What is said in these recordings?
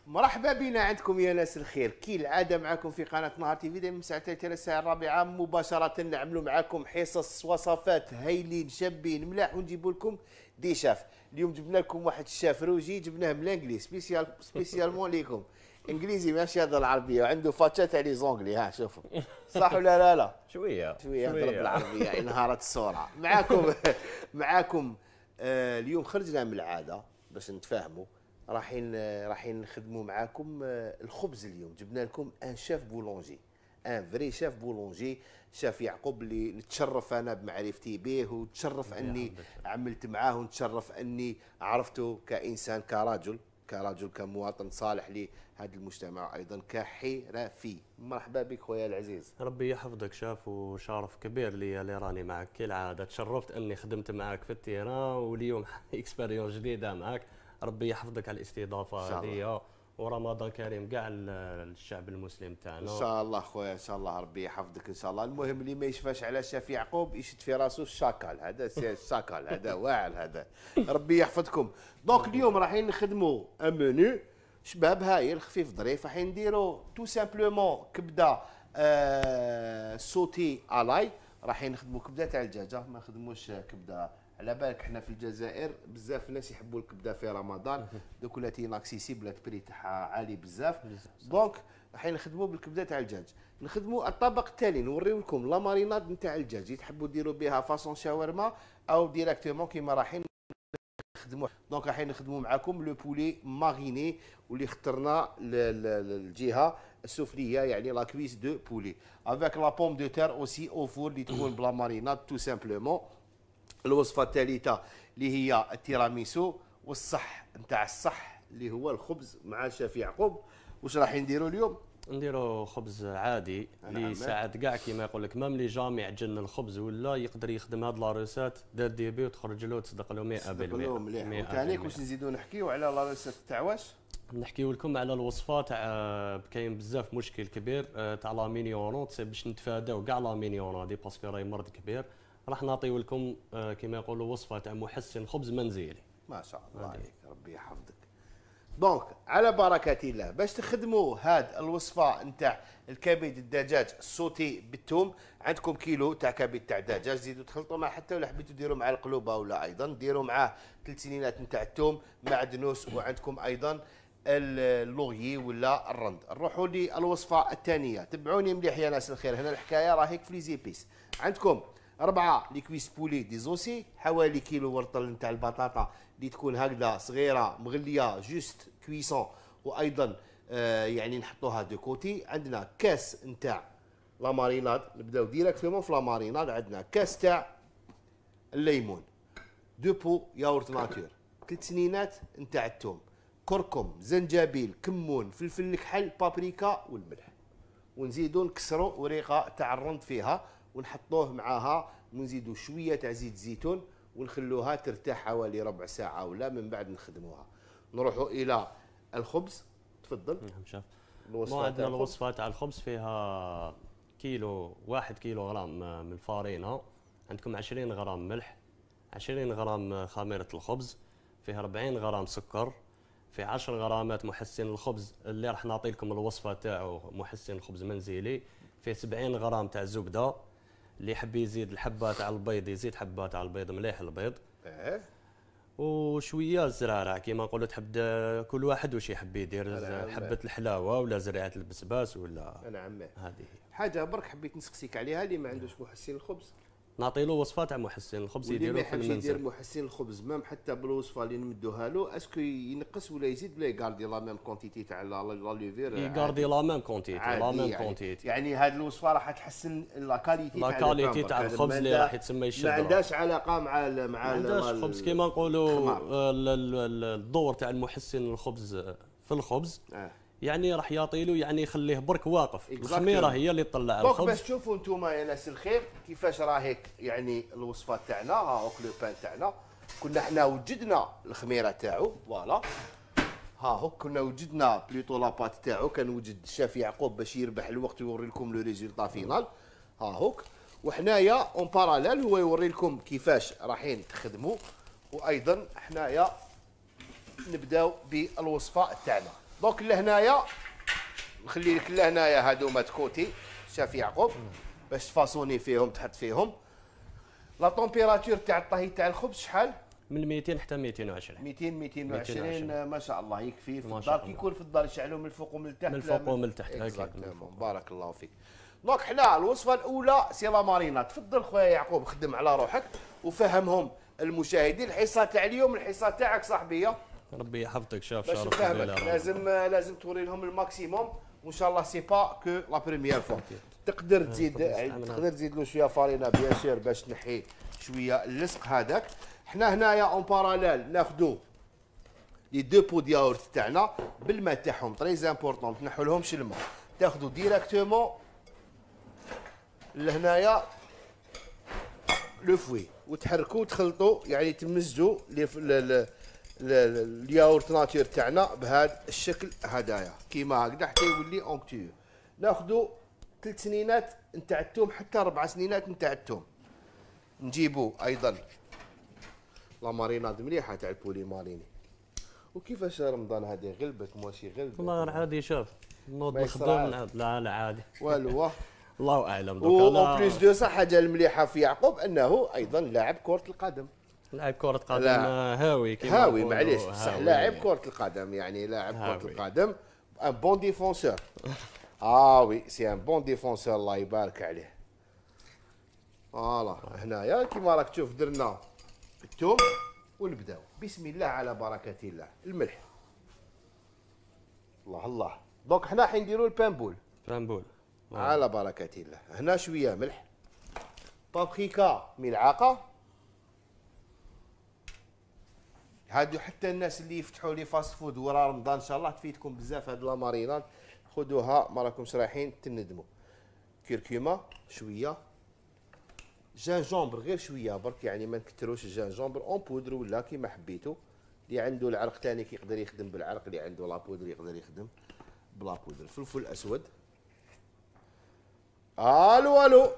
مرحبا بنا عندكم يا ناس الخير، كي العاده معكم في قناه نهار تي في من الساعه 3 الى الساعه 4 مباشره. نعملوا معكم حصص وصفات هايلين شابين ملاح ونجيبوا لكم دي شاف. اليوم جبنا لكم واحد الشاف روجي، جبناه من الانجليز سبيسيالمون ليكم. انجليزي ماشي هذا العربيه، وعنده فاتشه تاع لي زونغلي. ها شوفوا صح ولا لا؟ شويه ضرب العربيه انهارت الصوره. معاكم اليوم خرجنا من العاده باش نتفاهموا. رايحين نخدموا معاكم الخبز. اليوم جبنا لكم ان شيف بولونجي، ان فري شيف بولونجي، شاف يعقوب، اللي نتشرف انا بمعرفتي به، ونتشرف اني عملت معاه، ونتشرف اني عرفته كانسان، كرجل كمواطن صالح لهذا المجتمع، ايضا كحرفي. مرحبا بك خويا العزيز. ربي يحفظك شاف، وشرف كبير لي اللي راني معك كالعاده. تشرفت اني خدمت معك في التيران، واليوم اكسبيريونس جديده معك. ربي يحفظك على الاستضافه هذه، ورمضان كريم كاع الشعب المسلم تاعنا ان شاء الله خويا، ان شاء الله ربي يحفظك ان شاء الله. المهم اللي ما يشفاش على شاف يعقوب يشد في راسه الشاكال، هذا الشاكال هذا واعر هذا. ربي يحفظكم. دونك اليوم رايحين نخدموا ان منيو شباب هايل خفيف ظريف. رايحين نديروا تو سامبلومون كبده سوتي الاي. رايحين نخدموا كبده تاع الدجاجه، ما نخدموش كبده. على بالك احنا في الجزائر بزاف الناس يحبوا الكبده في رمضان، دوك ولات اناكسيسيبل، البري تاعها عالي بزاف. دونك رايحين نخدموا بالكبده تاع الدجاج. نخدموا الطبق التالي، نوريو لكم لا ماريناد نتاع الدجاج، تحبوا ديروا بها فاصون شاورما او ديريكتومون كيما رايحين نخدموا. دونك رايحين نخدموا معكم لو بولي ماريني، واللي اخترنا الجهه السفليه، يعني لا كويس دو بولي افيك لا بوم دو تير اوسي او فور، اللي تكون بلا ماريناد تو سامبلومون. الوصفه الثالثه اللي هي التيراميسو، والصح نتاع الصح اللي هو الخبز مع شاف يعقوب. واش راح نديروا اليوم؟ نديروا خبز عادي اللي يساعد كاع كيما يقول لك، مام لي جامي يعجن الخبز ولا يقدر يخدم هاد لا روسات دار ديبي وتخرج له تصدق له 100%. مليح. وثاني واش نزيدوا نحكيو على لا روسات تاع واش؟ نحكيو لكم على الوصفه تاع كاين بزاف مشكل كبير تاع لا مينيونون، باش نتفاداو كاع لا مينيونون هذه باسكو راهي مرض كبير. راح نعطيو لكم كما يقولوا وصفه تاع محسن خبز منزلي. ما شاء الله عليك، ربي يحفظك. دونك على بركه الله، باش تخدموا هاد الوصفه نتاع الكبد الدجاج السوتي بالثوم، عندكم كيلو تاع كبد تاع دجاج، زيدوا تخلطوا مع، حتى ولا حبيتوا ديروا مع القلوبه ولا ايضا ديروا معاه 3 سنينات نتاع الثوم معدنوس، وعندكم ايضا اللوغي ولا الرند. نروحوا للوصفه الثانيه، تبعوني مليح يا ناس الخير. هنا الحكايه راهيك في لي زيبيس. عندكم 4 لي كويس بولي ديزوسي، حوالي كيلو ورطل نتاع البطاطا اللي تكون هكذا صغيره مغليه جوست كويسون، وايضا يعني نحطوها دو كوتي. عندنا كاس نتاع لا ماريناد، نبداو ديريكتومون في لا ماريناد. عندنا كاس تاع الليمون، 2 بو ياورت ناتور، 3 سنينات نتاع الثوم، كركم، زنجبيل، كمون، فلفل الكحل، بابريكا والملح. ونزيدو نكسروا وريقه تاع الرند فيها ونحطوه معاها، ونزيدوا شويه تاع زيت الزيتون ونخلوها ترتاح حوالي ربع ساعه ولا من بعد نخدموها. نروحوا الى الخبز. تفضل. نعم شاف. عندنا الوصفه تاع الخبز فيها كيلو 1 كيلو غرام من الفارينه، عندكم 20 غرام ملح، 20 غرام خميره الخبز، فيها 40 غرام سكر، في 10 غرامات محسن الخبز اللي راح نعطي لكم الوصفه تاعو محسن الخبز منزلي، فيه 70 غرام تاع زبده، اللي يحب يزيد الحبه تاع البيض يزيد حبه تاع البيض مليح البيض. وشويه زرارع كيما نقولوا، تحب كل واحد واش يحب يدير، حبه الحلاوه ولا زريعه البسباس ولا. نعم. هذه حاجه برك حبيت نسقسيك عليها، اللي ما عندوش محسن الخبز نعطي له وصفه تاع محسن الخبز يديروا في المنزل. يدير محسن الخبز مام حتى بالوصفه اللي نمدوها له، اسكو ينقص ولا يزيد ولا يغاردي لا ميم كونتيتي تاع لا ليفير؟ يغاردي لا ميم كونتيتي، يعني هذه الوصفه راح تحسن لا كاليتي تاع الخبز اللي راح يتسمى يشد. ما عندهاش علاقه مع ما عندهاش الخبز كيما نقولوا الدور تاع المحسن الخبز في الخبز. يعني راح يعطي له، يعني يخليه برك واقف، الخميره هي اللي تطلع الخبز. باش تشوفوا انتم يا ناس الخير كيفاش راهيك يعني الوصفه تاعنا. هاوك لو بان تاعنا، كنا حنا وجدنا الخميره تاعو، فوالا ها هو كنا وجدنا بليطو لاباط تاعو، كان وجد الشاف يعقوب باش يربح الوقت ويوري لكم لو ريزولطا فينال. ها هوك، وحنايا اون باراليل هو يوري لكم كيفاش رايحين تخدموا، وايضا حنايا نبداو بالوصفه تاعنا. دونك لهنايا نخلي لك لهنايا هادو كوتي شاف يعقوب باش تفاصوني فيهم تحط فيهم. لا طومبيراتور تاع الطهي تاع الخبز شحال؟ من 200 حتى 220. 220 ما شاء الله يكفي. في ما الدار شاء كي الله. يكون في الدار يشعلوا من الفوق ومن التحت. من الفوق ومن التحت اكزاكتومون. بارك الله فيك. دونك حنا الوصفه الاولى سي لا مارينا. تفضل خويا يعقوب خدم على روحك وفهمهم المشاهدين. الحصه تاع اليوم الحصه تاعك صاحبيه. ربي يحفظك. شاف باش شرف نفهمك لازم توري لهم الماكسيموم وان شاء الله سي با كو لا بريميير فوا. تقدر تزيد له شويه فارينه بيان سور باش تنحي شويه اللصق هذاك. حنا هنايا اون باراليل ناخذوا لي دو بو دياورت تاعنا بالماء تاعهم تري امبورطون. تنحوا لهمش الماء تاخذوا ديراكتومون لهنايا لو فوي وتحركوا وتخلطوا يعني تمزجوا الياورت ناتور تاعنا بهذا الشكل هدايا كيما هكذا حتى يولي اونكتور. ناخذوا 3 سنينات نتاع الثوم حتى 4 سنينات نتاع الثوم. نجيبوا ايضا لا ماريناد مليحه تاع البولي ماريني. وكيفاش رمضان هذه غلبك ماشي غلبك؟ والله عادي شوف نوض نخدم لا عادي والو الله اعلم. و بليس دو صح حاجه المليحه في يعقوب انه ايضا لاعب كره القدم. لاعب كرة قدم هاوي هاوي معليش بصح لاعب كرة القدم يعني لاعب كرة القدم ان بون ديفونسور. وي سي ان بون ديفونسور الله يبارك عليه. فوالا هنايا كيما راك تشوف درنا الثوم ونبداو بسم الله على بركة الله. الملح الله الله. دونك حنا حين نديرو البامبول على بركة الله. هنا شوية ملح بابريكا ملعقة. هادو حتى الناس اللي يفتحوا لي فاست فود ورا رمضان ان شاء الله تفيدكم بزاف هاد لا ماريناد. خذوها ما راكمش رايحين تندموا. كركمه شويه جانجومبر غير شويه برك يعني ما نكتروش الجانجومبر اون بودر ولا كيما حبيتو. اللي عنده العرق ثاني يقدر يخدم بالعرق. اللي عنده لا بودر يقدر يخدم بلا بودر. فلفل اسود. الو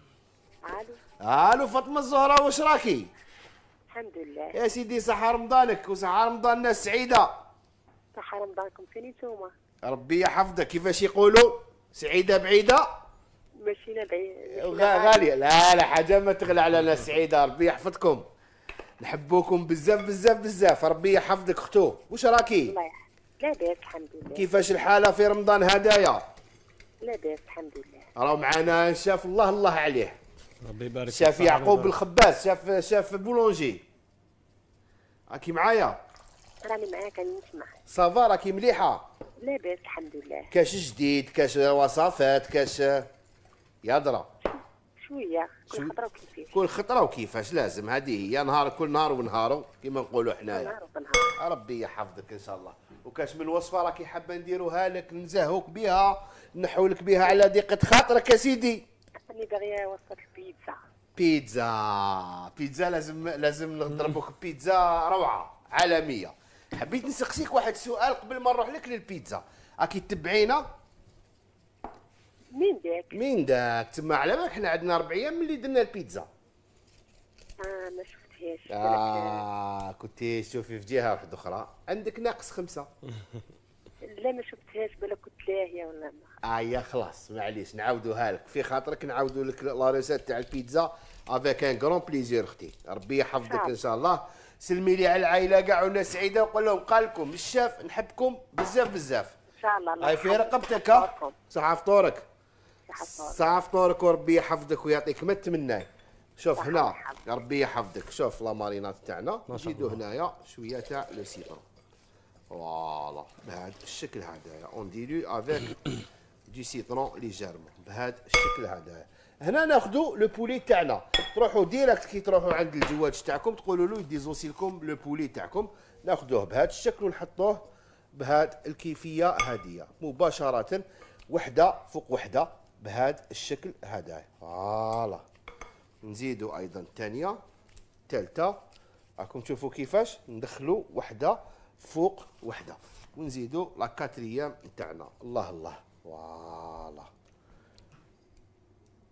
فاطمه الزهراء واش راكي؟ الحمد لله يا سيدي صحة رمضانك وصحة رمضان الناس سعيدة. صحة رمضانكم فين نتوما؟ ربي يحفظك. كيفاش يقولوا؟ سعيدة بعيدة؟ ماشينا بعيد غالية. لا حاجة ما تغلى على ناس سعيدة. ربي يحفظكم. نحبوكم بزاف بزاف بزاف. ربي يحفظك اختو. واش راكي؟ الله يحفظك. لاباس الحمد لله. كيفاش الحالة في رمضان هدايا؟ لاباس الحمد لله. راهو معانا شاف الله عليه. ربي يبارك. شاف يعقوب الخباز شاف بولونجي. راكي معايا؟ راني معاك راني نسمع. صافا راكي مليحة؟ لاباس الحمد لله. كاش جديد كاش وصفات كاش يضرب شويه كل خطره وكيفاش. كل خطره وكيفاش لازم. هذه هي نهار كل نهار ونهارو كيما نقولوا حنايا. نهار ونهار. ربي يحفظك ان شاء الله. وكاش من وصفه راكي حابه نديروها لك نزهوك بها نحو لك بها على ضيقه خاطرك يا سيدي؟ راني باغيه وصفه البيتزا. بيتزا لازم نضربوك بيتزا روعه عالميه. حبيت نسقسيك واحد السؤال قبل ما نروح لك للبيتزا. راكي تبعينا؟ مين داك تما على بالك حنا عندنا 4 ايام ملي درنا البيتزا. ما شفتهاش. كنتي تشوفي في جهه واحده اخرى. عندك ناقص 5. لا ما شفتهاش بالك كنت لاهيه ولا ما. يا خلاص معليش نعاودوها لك في خاطرك. نعاودوا لك لا ريسيت تاع البيتزا افيك ان غران بليزير اختي. ربي يحفظك ان شاء الله. سلمي لي على العائله كاع والناس سعيده وقول لهم قال لكم الشاف نحبكم بزاف بزاف. ان شاء الله. هاي في رقبتك. صحه فطورك. صحه فطورك وربي يحفظك ويعطيك ما تمناه. شوف هنا ربي يحفظك. شوف لا مارينات تاعنا نزيدو هنايا شويه تاع لو سيترون. فوالا بهذا الشكل هذايا اون ديلو افيك دو سيترون ليجيرمون بهذا الشكل هذايا. هنا ناخذوا لو بولي تاعنا. تروحوا ديريكت كي تروحوا عند الجواج تاعكم تقولوا له يديزوسي لكم لو بولي تاعكم. ناخذوه بهذا الشكل ونحطوه بهذه الكيفيه هذه مباشره وحده فوق وحده بهذا الشكل هذايا. فوالا نزيدوا ايضا الثانيه الثالثه. راكم تشوفوا كيفاش ندخلوا وحده فوق وحده ونزيدوا لا كاتريام نتاعنا. الله فوالا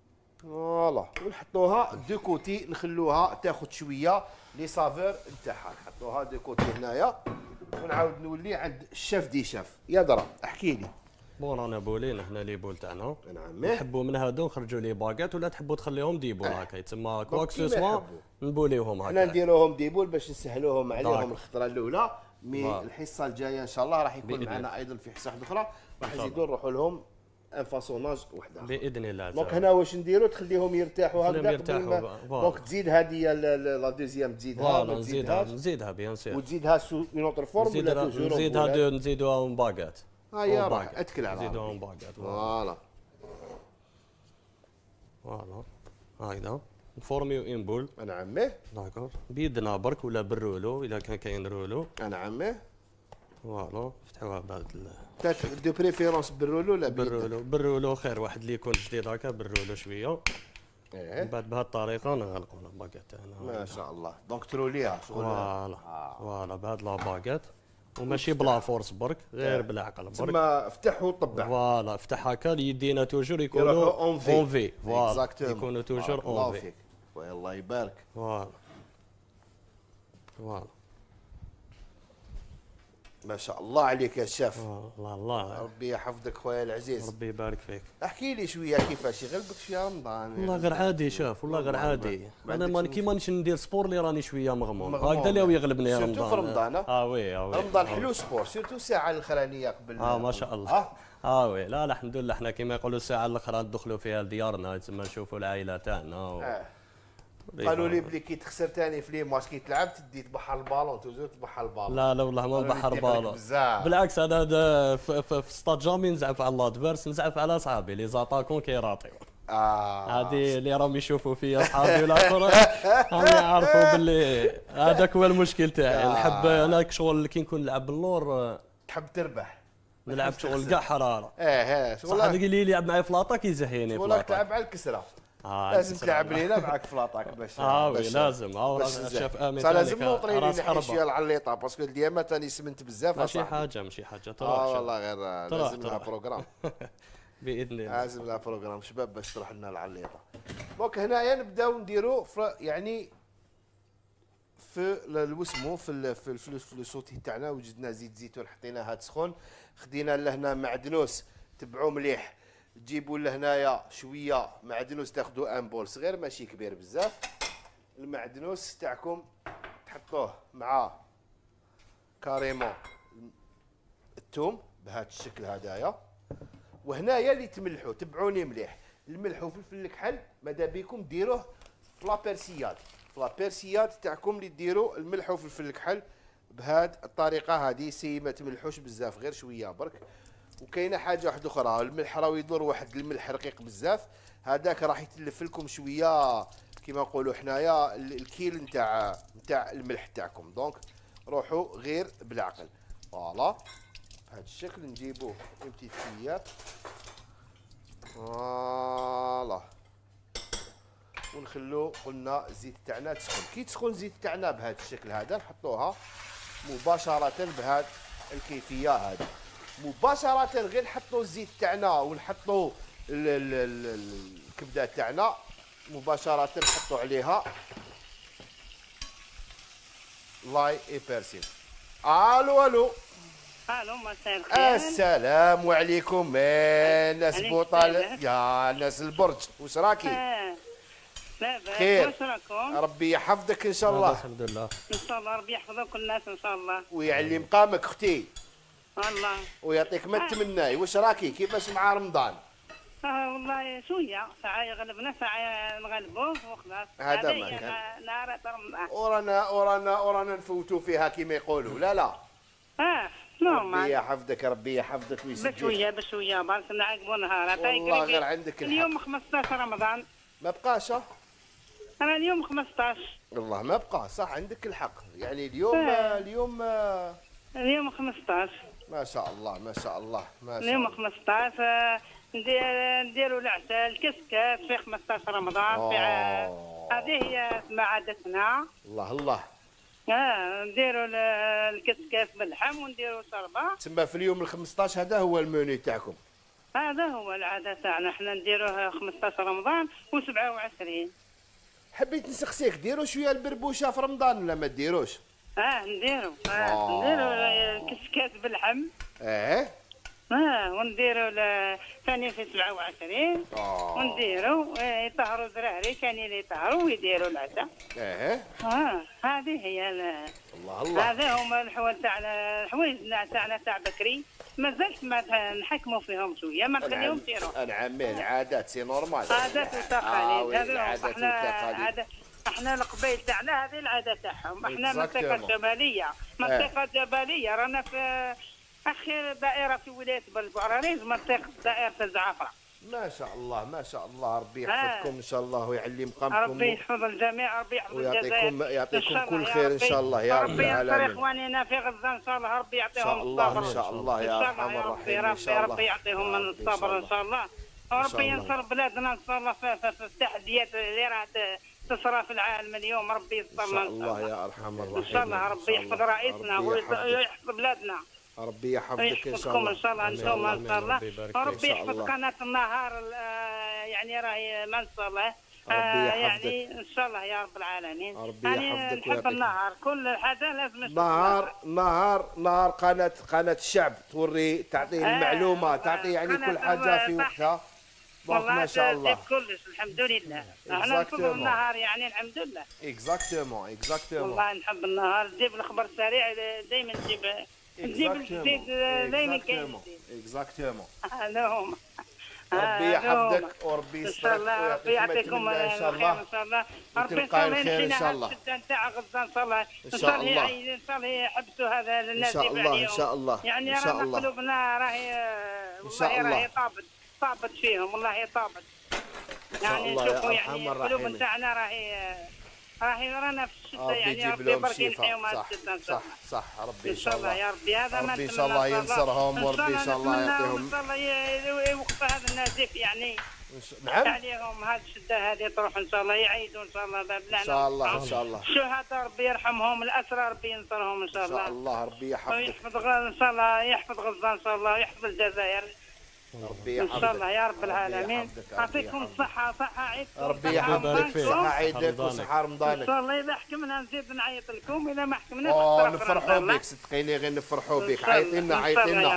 فوالا ونحطوها دو كوتي، نخلوها تاخذ شويه لي سافور نتاعها، نحطوها دو كوتي هنايا ونعاود نولي عند الشاف دي شاف. يا درا احكي لي. بون رانا بولين هنا لي بول تاعنا، نعم نحبوا من هادو نخرجوا لي باكات ولا تحبوا تخليهم دي بول هكا يتسمى كواك سو سوا نبوليوهم هكا. حنا نديروهم دي بول باش نسهلوهم عليهم الخطره الاولى. مي الحصه الجايه ان شاء الله راح يكون معنا ايضا في حصه اخرى راح نزيدوا نروحوا لهم ان فاسوناج وحده باذن الله. دونك هنا واش نديروا تخليهم يرتاحوا هكذا يرتاحوا. دونك تزيد هذه لا دوزيام تزيدها نزيدها بيان سير وتزيدها سو اون اوتر فورم ولا توجور نزيدوها باكات. هيا راح اتكل على نزيدوها باكات. فوالا هكذا نفورميو ان بول. انا عمي داكور بيدنا برك ولا بالرولو اذا كان كاين رولو. انا عمي فوالا نفتحوها بعد دو بريفيرونس بالرولو ولا بالرولو خير، واحد اللي يكون جديد هكا بالرولو شويه. من بعد بهذه الطريقه نغلقوا الباكيت تاعنا. ما شاء الله دونك تروليها شغل. فوالا بهذا لا باكيت وماشي بلا فورس برك، غير بالعقل برك. تما افتح وطبع. فوالا افتح هكا يدينا توجور يكونوا اون في. فوالا يكونوا توجور اون في. الله يبارك. فوالا ما شاء الله عليك يا شاف. الله ربي يحفظك خويا العزيز. ربي يبارك فيك. احكي لي شويه كيفاش يغلبك شويه رمضان. والله غير عادي شاف، والله غير عادي. انا كي مانيش ندير سبور اللي راني شويه مغموم هكذا اللي يغلبني رمضان. سيرتو في رمضان. وي رمضان حلو سبور سيرتو الساعه الاخرانيه قبل. ما شاء الله. وي لا الحمد لله احنا كيما يقولوا الساعه الاخرى ندخلوا فيها لديارنا تما نشوفوا العائله تاعنا. قالوا لي بلي كي تخسر ثاني في لي ماتش كي تلعب تدي تبحر البالون توجور تبحر البالون. لا والله ما نبحر بالون بالعكس. انا في ستاد جامي نزعف على الادفيرس، نزعف على صحابي لي زاتاكون كيراطيو. هذه اللي راهم يشوفوا فيا صحابي والاخر راهم يعرفوا باللي هذاك هو المشكل تاعي. نحب انا شغل كي نكون نلعب باللور تحب تربح، نلعب شغل كاع حراره. شغل هذاك اللي يلعب معايا في لاطاك يزهيني. شغل تلعب على الكسره. لازم تلعب لينا معاك في لاطاك باش وي لازم. شاف امين لازم نوطري لي نحي شويه العليطه باسكو ديما تاني سمنت بزاف. ماشي حاجه تروح. والله غير لازم لها بروغرام. باذن الله لازم لها بروغرام شباب باش تروح لنا العليطه. دونك هنايا نبداو نديرو يعني في الوسمو في السوتي تاعنا وجدنا زيت زيتون حطيناه هاد سخون، خدينا لهنا معدنوس تبعوه مليح، تجيبوا لهنايا شويه معدنوس تاخذوا ان بول صغير ماشي كبير بزاف. المعدنوس تاعكم تحطوه مع كاريمون الثوم بهذا الشكل هدايا. وهنايا اللي تملحوا تبعوني مليح، الملح وفلفل الكحل ماذا بيكم ديروه في لابيرسياد. في لابيرسياد تاعكم اللي ديروا الملح وفلفل الكحل بهذه الطريقه هذه. سي ما تملحوش بزاف غير شويه برك. وكاينه حاجه واحده اخرى، الملح راه يضر واحد الملح رقيق بزاف، هذاك راح يتلف لكم شويه كيما نقولوا حنايا الكيل نتاع الملح تاعكم. دونك روحوا غير بالعقل. فوالا بهذا الشكل نجيبوه امتي شويات. فوالا ونخلو قلنا الزيت تاعنا تسخن. كي تسخن الزيت تاعنا بهذا الشكل هذا نحطوها مباشره بهذه الكيفيه هذه مباشره. غير نحطوا الزيت تاعنا ونحطوا الكبده تاعنا مباشره، نحطوا عليها لاي اي بيرسين. الو مساء الخير. السلام عليكم ناس بوطال يا ناس البرج، واش راكي؟ لا باس. خير. واش راكم؟ ربي يحفظك ان شاء الله. الحمد لله ان شاء الله ربي يحفظ كل الناس ان شاء الله ويعلي مقامك اختي والله ويعطيك ما تمناي. واش راكي كيفاش مع رمضان؟ والله شويه ساعه يغلبنا ساعه نغلبوه وخلاص. هذا ما كان نهار رمضان ورانا نفوتوا فيها كيما يقولوا. لا نورمال. ربي يحفظك ربي يحفظك ويسجلك. بشويه برك نعقبوا نهار. والله غير عندك الحق. اليوم 15 رمضان ما بقاش. انا اليوم 15 والله ما بقى صح عندك الحق. يعني اليوم اليوم 15 ما شاء الله ما شاء الله ما شاء الله. اليوم 15 نديروا العسل كسكس في 15 رمضان. في هذه هي عادتنا. الله نديروا الكسكس باللحم ونديروا شربه. تسمى في اليوم ال 15 هذا هو المنيو تاعكم. هذا هو العاده تاعنا، احنا نديروه 15 رمضان و27. حبيت نسقسيك، ديروا شويه البربوشه في رمضان ولا ما ديروش؟ نديروا كسكات باللحم. ونديروا ثاني في 27. ونديروا يطهروا دراري، كان اللي يطهروا ويديروا العشاء. هذه هي الله. هذا هما الحوال تاعنا، الحوايج تاعنا تاع بكري مازالت ما نحكموا فيهم شويه، ما نخليهمش يروحوا. نعم، العادات سي نورمال، عادات وتقاليد. العادات والتقاليد احنا القبيل تاعنا هذه العاده تاعهم. احنا منطقه جبليه، منطقه جبليه، رانا في اخر دائره في ولايه بلبعرانيز، منطقه دائره الزعفره. ما شاء الله ما شاء الله، ربي يحفظكم ان شاء الله ويعلي مقامكم، ربي يحفظ الجميع، ربي يحفظ الجزائر، يعطيكم كل خير ان شاء الله يا رب العالمين. ربي ينصر اخواننا في غزه ان شاء الله، ربي يعطيهم الصبر ان شاء الله يا ارحم الراحمين ان شاء الله، ربي يعطيهم الصبر ان شاء الله، وربي ينصر بلادنا ان شاء الله في التحديات اللي راح تصرى في العالم اليوم، ربي يصبرنا ان شاء الله يا ارحم الراحمين ان شاء الله، ربي يحفظ رئيسنا ويحفظ بلادنا، ربي يحفظك ان شاء الله، ان شاء الله انتم ان شاء الله، وربي يحفظ قناه النهار، يعني راهي ما شاء الله، يعني ان شاء الله يا رب العالمين. ربي يحفظك نحب النهار، كل حاجه لازم نهار قناه الشعب، توري تعطي المعلومه، تعطي يعني كل حاجه في وقتها. ما شاء الله كلش الحمد لله، احنا نحب النهار يعني الحمد لله. اكزاكتومون والله نحب النهار، نجيب الخبر السريع دائما نجيب الجديد دائما كاين اكزاكتومون. هذا هما. ربي يحفظك وربي يسترك ربي يعطيكم ان شاء الله، ان شاء الله، ربي تلقاي الخير ان شاء الله. الشده نتاع غزه ان شاء الله، ان شاء الله يحبسوا هذا الناس ان شاء الله ان شاء الله، يعني رانا قلوبنا راهي طابت فيهم، والله طابت، يعني شوفوا يعني القلوب نتاعنا راهي رانا في الشده، يعني ربي يبارك فيهم هذه الشده. صح ربي ان شاء الله يا ربي، هذا ما ربي ان شاء الله ينصرهم، وربي ان شاء الله يعطيهم، ان شاء الله يوقف هذا النزيف يعني. نعم عليهم هذه الشده هذه تروح ان شاء الله، يعيدوا ان شاء الله بابنا ان شاء الله ان شاء الله. الشهداء ربي يرحمهم، الاسرى ربي ينصرهم ان شاء الله. ان شاء الله ربي يحفظك، ويحفظ ان شاء الله، يحفظ غزه ان شاء الله، ويحفظ الجزائر ربي يحفظك ان شاء الله يا رب العالمين. يعطيكم الصحة، صحة عيدكم، ربي يحفظك، صحة عيدك وصحة رمضانك ان شاء الله. اذا حكمنا نزيد نعيط لكم، اذا ما حكمناش نفرحوا بك، صدقيني غير نفرحوا بك، عيطي لنا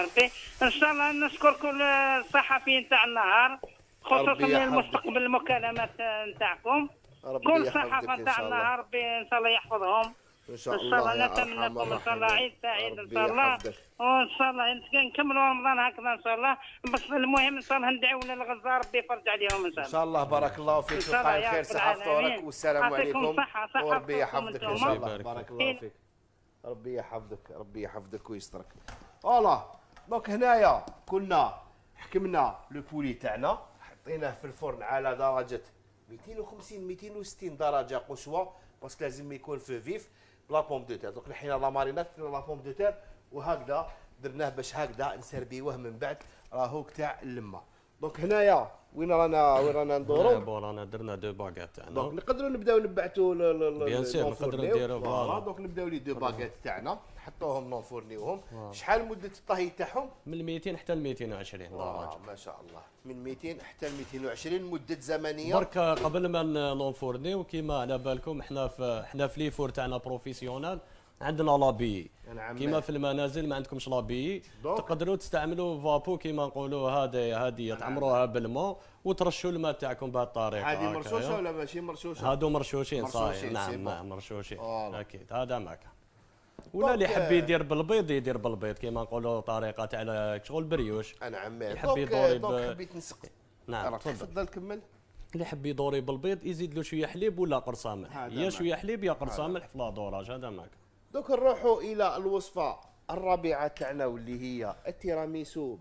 ان شاء الله. نشكر كل الصحفيين تاع النهار، خصوصا المستقبل المكالمات نتاعكم، كل صحافة تاع النهار، ربي ان شاء الله يحفظهم ان شاء الله. نتمنى لكم ان شاء الله عيد سعيد ان شاء الله، وان شاء الله نكملوا رمضان هكذا ان شاء الله. بس المهم ان شاء الله ندعوا للغزه، ربي يفرج عليهم ان شاء الله. ان شاء الله بارك الله فيك، تلقاي الخير، صحة فطورك والسلام عليكم، وربي يحفظك ان شاء الله. بارك الله فيك، ربي يحفظك، ربي يحفظك ويسترك. فوالا دونك هنايا كنا حكمنا لو بولي تاعنا، حطيناه في الفرن على درجه 250 260 درجه قصوى، باسكو لازم يكون في فيف بلا بوم دو تير. دونك حينا لا مارينات في لا بوم دو تير، وهكذا درناه باش هكذا نسربيوه من بعد راهوك تاع اللمه. دونك هنايا وين رانا ندورو؟ رانا درنا دو باكيت تاعنا، دونك نقدروا نبداو نبعثوا بيان سور نقدروا نديروا فوالا. دونك نبداو لي دو باكيت تاعنا، نحطوهم نونفورنيوهم. شحال مده الطهي تاعهم؟ من 200 حتى ل 220 درجه. ما شاء الله، من 200 حتى ل 220 مده زمنيه. برك قبل ما نونفورنيو كيما على بالكم حنا في لي فور تاعنا بروفيسيونال، عندنا لابي كيما في المنازل ما عندكمش لابي، تقدروا تستعملوا فابو كيما نقولوا، هذه تعمروها بالماء وترشوا الماء تاعكم بهذه الطريقه. هذه مرشوشه ولا ماشي مرشوشه؟ هادو مرشوشين صحيح، نعم مرشوشين اكيد، هذا معك. ولا اللي يحب يدير بالبيض يدير بالبيض كيما نقولوا طريقه تاع شغل بريوش. نعم يحب يدوري حبيت نسق. نعم تفضل كمل. اللي يحب يدوري بالبيض يزيد له شويه حليب ولا قرصه ملح، يا شويه حليب يا قرصه ملح في لاطوراج، هذا معك. دوك نروحوا الى الوصفه الرابعه تاعنا، واللي هي التيراميسو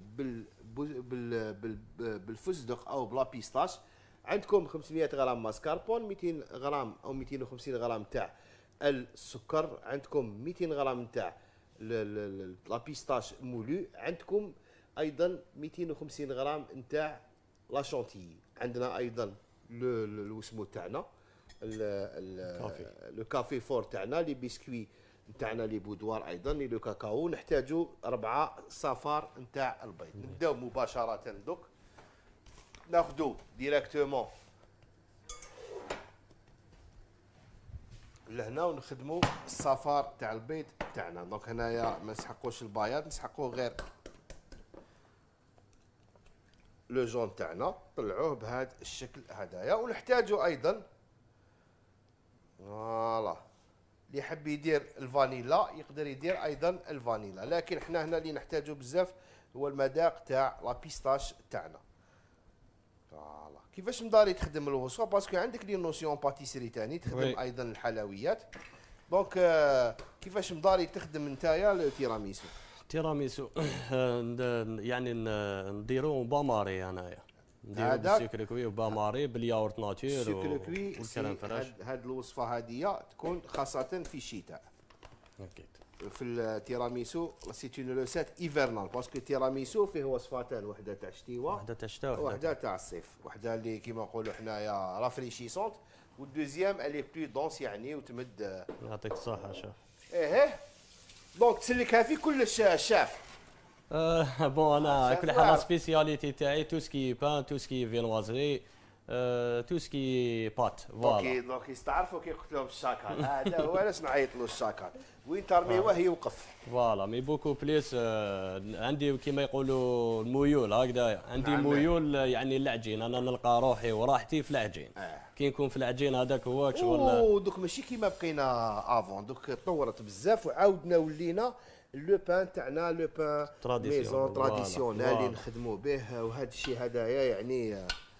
بالفستق او بلا بيستاش. عندكم 500 غرام ماسكاربون، 200 غرام او 250 غرام تاع السكر، عندكم 200 غرام تاع لا بيستاش مولو، عندكم ايضا 250 غرام نتاع لا شونتيي، عندنا ايضا لو اسمو تاعنا لو كافي فور تاعنا، لي بسكوي نتاعنا لي بودوار ايضا لو كاكاو. نحتاجوا 4 صفار نتاع البيض. نبداو مباشره دوك ناخذوا ديريكتومون لهنا ونخدموا الصفار تاع البيض تاعنا. دونك هنايا ما نسحقوش البياض، نسحقوه غير لو جون تاعنا، طلعوه بهذا الشكل هدايا. ونحتاجوا ايضا فوالا اللي يحب يدير الفانيلا يقدر يدير ايضا الفانيلا، لكن احنا هنا اللي نحتاجوا بزاف هو المذاق تاع لا بيستاش تاعنا. فوالا كيفاش مداري تخدم الوصفه؟ باسكو عندك لي نوسيون باتيسري تاني تخدم ايضا الحلويات. دونك كيفاش مداري تخدم نتايا التيراميسو؟ تيراميسو يعني نديرو باماري انايا، نديرو بالسكر كوي وباماري بالياورت ناتور السكر كوي والكلام فريش. هاد الوصفه هذه تكون خاصه في الشتاء. اكيد في التيراميسو سي اون روسيت ايفرنال، باسكو التيراميسو فيه وصفتان، وحده تاع الشتيوه وحده تاع الشتاء وحده تاع الصيف. وحده اللي كيما نقولوا حنايا رافريشيسونت، والدوزيام الي بلو دونس يعني وتمد. يعطيك الصحه شاف. ايه دونك تسلكها في كلش شاف. بون انا كل حاجه سبيسياليتي تاعي تو سكي بان، تو سكي فينوازري، تو سكي بات. فوالا دونك يستعرفوا كي قلت لهم الشاكال هذا هو علاش نعيط له الشاكال، وين ترميوه يوقف. فوالا مي بوكو بليس عندي كيما يقولوا الميول هكذايا، عندي ميول يعني العجين. انا نلقى روحي وراحتي في العجين. كي نكون في العجين هذاك هو شغل. دوك ماشي كيما بقينا افون، دوك تطورت بزاف وعاودنا ولينا لو بان تاعنا لو بان ميزون تراديسيونيل اللي نخدموا به. وهذا الشيء هدايا يعني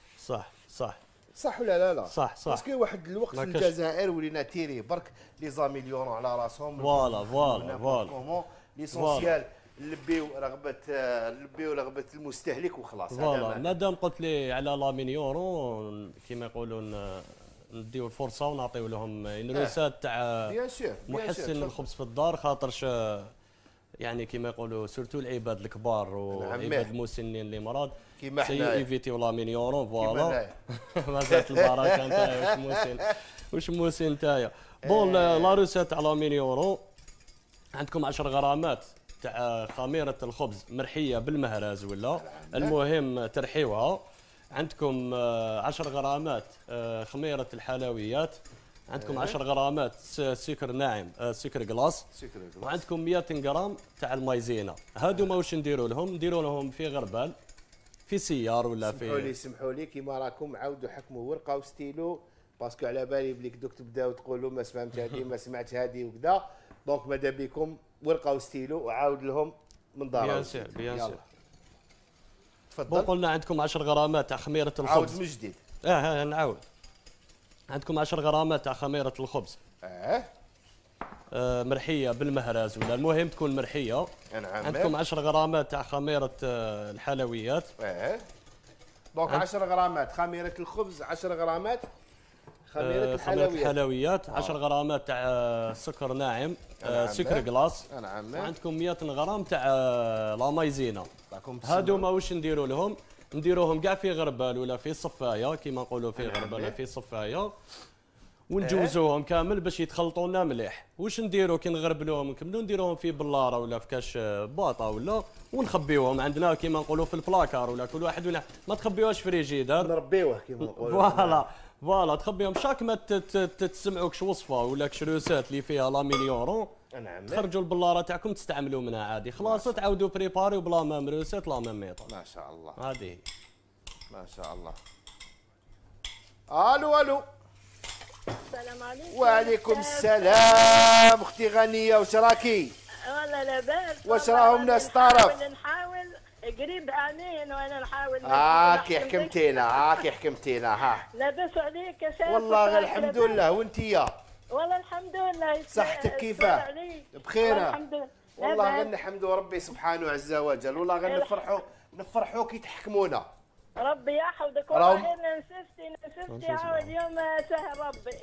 صح ولا لا؟ صح باسكو واحد الوقت في الجزائر ولينا تيري برك لي زاميليورون على راسهم. فوالا ليسونسيال نلبيو رغبه المستهلك وخلاص. فوالا مادام قلت لي على لامينيورو كيما يقولوا نديو الفرصه ونعطيو لهم روسات تاع محسن الخبز في الدار، خاطرش يعني كيما يقولوا سورتو العباد الكبار وعباد المسنين اللي مرض كيما حنا ايفيتيو لامينيورون. فوالا مازالت البركه نتايا واش موسين نتايا. بون لا روسيت تاع لامينيورون عندكم 10 غرامات تاع خميره الخبز مرحيه بالمهراز ولا المهم ترحيوها. عندكم 10 غرامات خميره الحلويات. عندكم 10 غرامات سكر ناعم سكر جلاس. وعندكم 200 غرام تاع المايزينا. هادو ما واش نديروا لهم؟ نديروا لهم في غربال في سيار ولا في. سمحوا لي كيما راكم عاودوا حكموا ورقه وستيلو، باسكو على بالي بليك دوك تبداو تقولوا ما فهمت هذه ما سمعتش هذه وكذا. دونك ماذا بكم ورقه وستيلو وعاود لهم من دار. بيان سير تفضل. قلنا عندكم 10 غرامات تاع خميره الخبز. عاود من جديد. نعاود. عندكم 10 غرامات تاع خميره الخبز. مرحيه بالمهراز ولا المهم تكون مرحيه. عندكم 10 غرامات تاع خميره الحلويات. دونك 10 غرامات خميره الخبز، 10 غرامات خميره الحلويات، 10 غرامات تاع سكر ناعم سكر جلاس. وعندكم 100 غرام تاع لا مايزينا. هادو ما واش نديروا لهم؟ نديروهم كاع في غربال ولا في صفايه كيما نقولوا في غربال ولا في صفايه، ونجوزوهم كامل باش يتخلطوا لنا مليح. واش نديروا كي نغربلوهم نكملوا نديروهم في بلاره ولا في كاش باطه ولا ونخبيوهم عندنا كيما نقولوا في البلاكار ولا كل واحد ولا ما تخبيوهاش فريجيدار نربيوه كيما نقولوا. فوالا تخبيهم شاك ما تسمعوكش وصفه ولا كش روسات اللي فيها لا مليون. تخرجوا البلاره تاعكم تستعملوا منها عادي خلاص، تعاودوا بريباري بلا مام روسات لا مام ميطه. ما شاء الله هذه ما شاء الله. الو السلام عليكم. وعليكم السلام اختي غنيه، واش راكي؟ والله لاباس. واش راهم ناس طرف؟ نحاول قريب امين وانا نحاول. كي حكمتينا ها لاباس عليك يا شيخ؟ والله غير الحمد لله. وانتيا؟ والله الحمد لله. صحتك كيفاه؟ بخير الحمد لله. والله غير نحمدوا ربي سبحانه عز وجل. والله غير نفرحوا كي تحكمونا. ربي يحفظك. والله انا نسفتي عاود اليوم سهل ربي.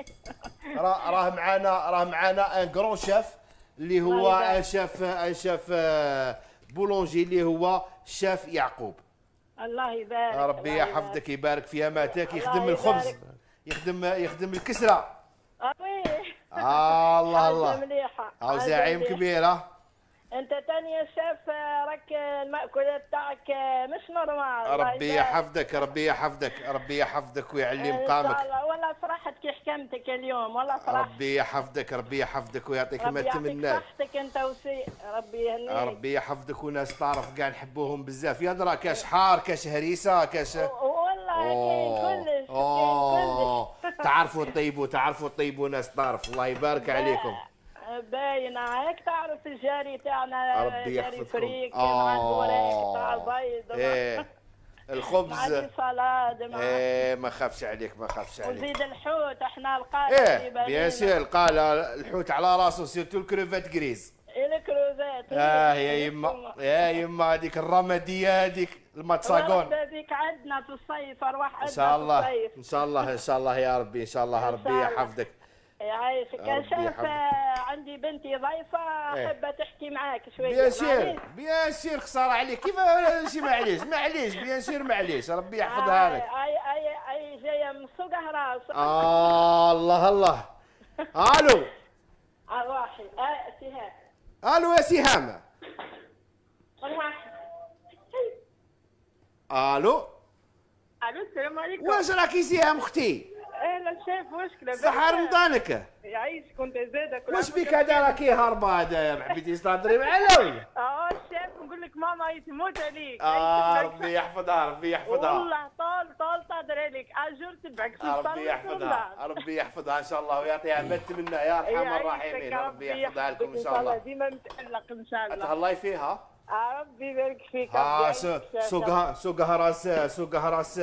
راه معانا ان كرون شيف اللي هو ان شيف بولونجي اللي هو الشيف يعقوب. الله يبارك. ربي يحفظك يبارك في اماتك. يخدم الخبز، يخدم الكسره. الله الله. مليحه. هاو زعيم كبيره. انت تاني يا شيف، راك المأكولات تاعك مش نورمال. ربي يحفظك، ربي يحفظك، ربي يحفظك ويعلي مقامك. والله فرحت كي حكمتك اليوم، والله فرحت. ربي يحفظك، ربي يحفظك ويعطيك ما تمناه. ربي يعطيك انت ربي يهنيك. ربي يحفظك، وناس تعرف كاع نحبوهم بزاف. يا كاش حار، كاش هريسه، كاش والله كاين كلش، كاين كلش. تعرفوا طيبوا ناس تعرف. الله يبارك عليكم. باينه هيك. تعرف الجاري تاعنا ربي جاري يحفظكم. فريك مع الوراك تاع البيض. الخبز مع الصلاد ما خافش عليك، ما خافش عليك. وزيد الحوت احنا القاله. بيان سير القاله، الحوت على راسه، سيرتو الكروفات جريز. الكروزات. يا يما، يا يما هذيك الرماديه، هذيك الماتساغون. هذيك عندنا في الصيف، اروح عندنا ان شاء الله، في الصيف. ان شاء الله، ان شاء الله يا ربي، ان شاء الله. ربي يحفظك. يعيشك يا شيف. عندي بنتي ضيفه حابه تحكي معاك شويه. بيان سير، بيان سير. خساره عليك. كيف ماشي؟ معليش بيان سير، معليش. ربي يحفظها لك. اي جايه من سوق هراس. الله الله. الو. الواحد سهام. الو يا سهام. الو. السلام عليكم. واش راكي سهام اختي؟ اهلا شيف، وشكله؟ صحة رمضانك. يعيشك وانت زادك. واش بك هذا راكي هاربه هذا؟ ما حبيتيش تهضري معنا ولا؟ الشيف نقول لك ماما تموت عليك. ربي يحفظها، ربي يحفظها. والله طول تهضر عليك، اجور تبعك. ربي يحفظها، ربي يحفظها ان شاء الله ويعطيها مت منا يا ارحم الراحمين. ربي يحفظها لكم ان شاء الله. ديما متألق ان شاء الله. تهلاي فيها. ربي يبارك فيك. سوقها راس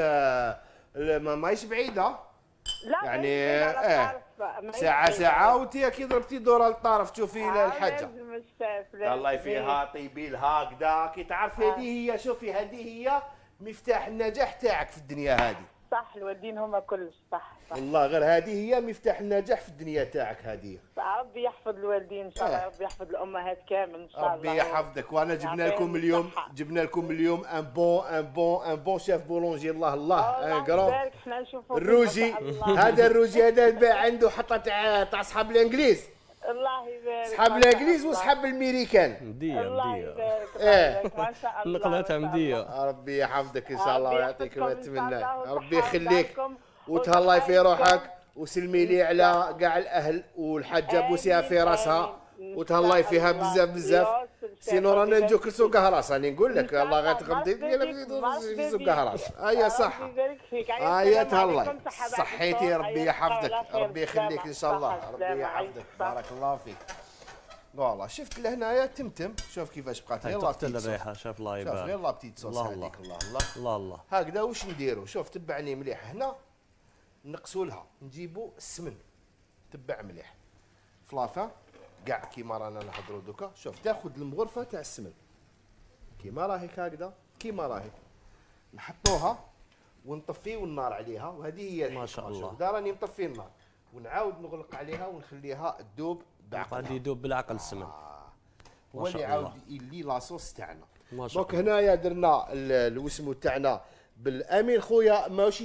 ماهيش بعيده. لا يعني ساعة وتي كي ضربتي دورة للطرف تشوفي الحاجة. الله فيها طيبي لها هكذا كي تعرف. هذه هي، شوفي هذه هي مفتاح النجاح تاعك في الدنيا هذه. صح، الوالدين هما كلش. صح والله غير هذه هي مفتاح النجاح في الدنيا تاعك هذه. ربي يحفظ الوالدين ان شاء الله. ربي يحفظ الامهات كامل ان شاء الله. ربي يحفظك. وانا جبنا لكم اليوم ان بون شيف بولونجي. الله الله يبارك. احنا نشوفوا الروجي. هذا الروجي هذا عنده حطه تاع اصحاب الانجليز. الله يبارك. اصحاب الانجليز واصحاب الامريكان. مديه الله يبارك. ما شاء الله. نقلتها مديه. ربي يحفظك ان شاء الله ويعطيك ما تتمنى. ربي يخليك وتهلاي في روحك وسلمي لي على كاع الاهل والحاجه بوسيها في راسها وتهلاي فيها بزاف. سينو رانا نجوك لسوق هراس. راني نقول لك الله غير تغمضي في سوق هراس. صح. تهلاي صحيتي. ربي يحفظك، ربي يخليك ان شاء الله. ربي يحفظك. بارك الله فيك. والله شفت لهنايا تمتم. شوف كيفاش بقات. يلا تقتل الريحه. شوف الله يبارك. شوف يلا بتيت صوص هذيك. الله الله. هكذا واش نديروا؟ شوف تبعني مليح. هنا نقصوا لها، نجيبوا السمن. تبع مليح فلافا كاع كيما رانا نحضروا دوكا. شوف تاخذ المغرفه تاع السمن كيما راهي هكذا، كيما راهي نحطوها ونطفيو النار عليها. وهذه هي ما شاء الله. راني مطفي النار ونعاود نغلق عليها ونخليها تذوب بعقلها. قاعد يذوب بالعقل السمن. هو اللي يعاود يلي لاصوص تاعنا. دونك هنايا درنا الوسمو تاعنا بالامين خويا. ماهوش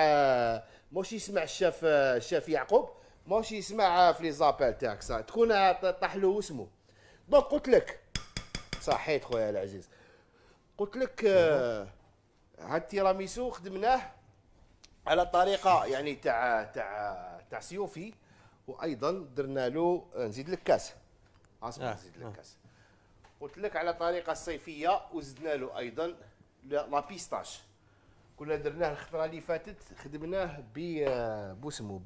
يسمع الشاف يعقوب، ماهوش يسمع في لي زابيل تاعك تكون طاح له وسمو. دونك قلت لك صحيت خويا العزيز. قلت لك هاد التيراميسو خدمناه على طريقه يعني تاع سيوفي. وايضا درنا له نزيد لك كاس. نزيد لك كاس. قلت لك على طريقه الصيفيه وزدنا له ايضا لا بيستاش. كنا درناه الخطره اللي فاتت خدمناه بوسمو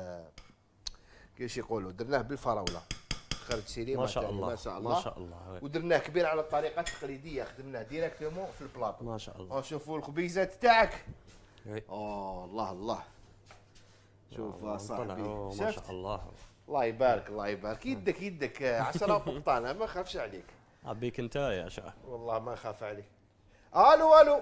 كيفاش يقولوا درناه بالفراوله. خرج سيري ما شاء الله. ما شاء الله. ما شاء الله. ودرناه كبير على الطريقه التقليديه. خدمناه ديريكتومون في البلاطو. ما شاء الله. شوفوا الخبيزات تاعك. الله الله. شوف صاحبي. ما شاء الله. الله يبارك، الله يبارك. يدك 10 قبطانه ما خافش عليك. ابيك انت يا شاه. والله ما خاف عليك. الو.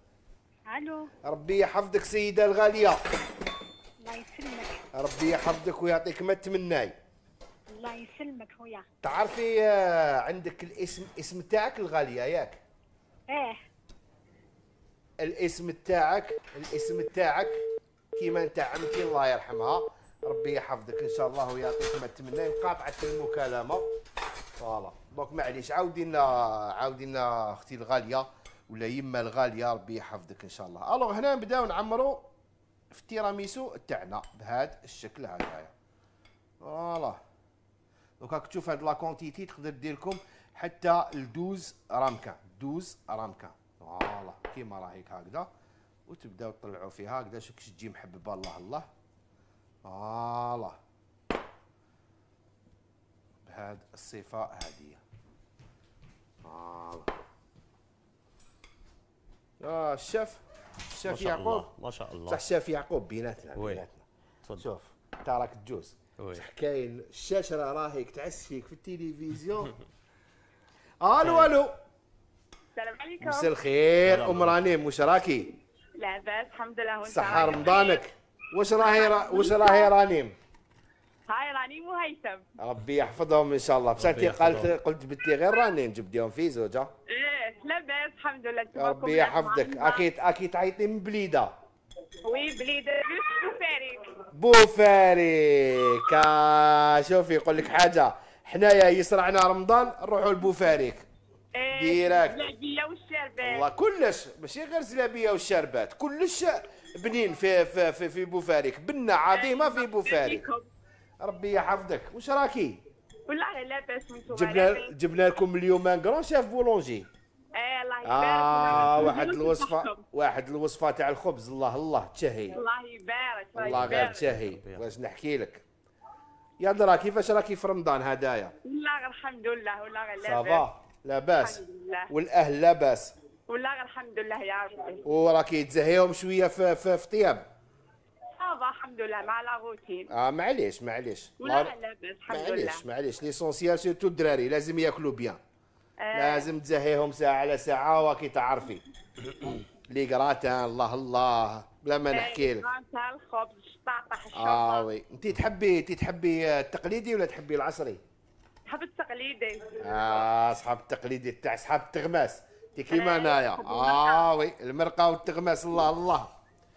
ربي يحفظك سيدة الغالية. الله يسلمك. ربي يحفظك ويعطيك ما تمناي. الله يسلمك خويا. تعرفي عندك اسم تاعك الغالية ياك؟ الاسم تاعك كيما نتاع عمتي الله يرحمها ربي يحفظك ان شاء الله ويعطيك ما تمنى. انقطعت المكالمه فوالا. دونك معليش عاودينا اختي الغاليه ولا يما الغاليه، ربي يحفظك ان شاء الله. الوغ هنا نبداو نعمروا في التيراميسو تاعنا بهذا الشكل هذايا فوالا. دونك راك تشوف هاد لا كونتيتي تقدر دير لكم حتى ل 12 رامكان 12 رامكان فوالا كيما راه هيك هكذا، وتبداو تطلعوا فيها هكذا. شوف كيش تجي محببه الله الله فوالا بهذه الصفه هذه فوالا. الشيف يعقوب ما شاء الله صح. الشيف يعقوب بيناتنا تفضل. شوف انت راك تجوز صح. كاين الشاشه راهيك تعس فيك في التلفزيون. الو السلام عليكم. مساء الخير ام رانيم، واش راكي؟ لاباس الحمد لله. وانت؟ صحة رمضانك. واش راهي رانيم؟ هاي رانيم وهيثم. ربي يحفظهم ان شاء الله. بصح انت قلت بنتي غير رانيم، جبديهم في زوجه. ايه لاباس الحمد لله. ربي يحفظك. اكيد تعيطي من بليده. وي بليده بوفاريك. شوفي يقول لك حاجه، حنايا يسرعنا رمضان نروحوا لبوفاريك ديراكت. الزلابيه والشربات والله كلش، ماشي غير الزلابيه والشربات، كلش بنين في بوفاريك، بنه عظيمه في بوفاريك. ربي يحفظك. واش راكي؟ والله لاباس. وانتم؟ جبنا لكم اليوم ان كرون شيف بولونجي. الله يبارك. واحد الوصفه تاع الخبز. الله تشهي. الله يبارك. الله غير تشهي. واش نحكي لك يا درا كيفاش راكي في رمضان هدايا؟ والله الحمد لله. والله لاباس. صافا لاباس والاهل لاباس. والله الحمد لله يا ربي. وراكي تزهيهم شويه في طياب؟ صافا الحمد لله مع لا روتين. معليش والله لاباس الحمد لله. معليش ليسونسيال سيرتو الدراري لازم ياكلوا بيان. لازم تزهيهم ساعه على ساعه وراكي تعرفي لي كراتان. الله بلا ما نحكي لك. الخبز الشطاطح الشوربه. وي. انت تحبي التقليدي ولا تحبي العصري؟ نحب التقليدي. صحاب التقليدي تاع صحاب التغماس. انت كيما انايا. وي المرقه والتغماس. الله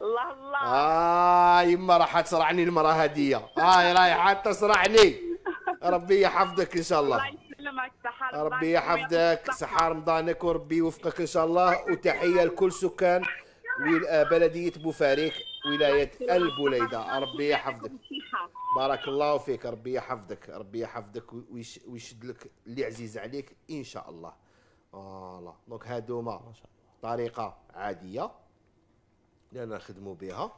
يما راح تصرعني المراه هديه. رايحه تصرعني. ربي يحفظك ان شاء الله. الله يسلمك. صحة ربي يحفظك. صحة رمضانك وربي يوفقك ان شاء الله. وتحيه لكل سكان بلديه بوفاريك ولايه البوليده. ربي يحفظك. بارك الله فيك. ربي يحفظك ويشد لك اللي عزيز عليك ان شاء الله. فوالا. دونك هادوما طريقه عاديه اللي نخدموا بها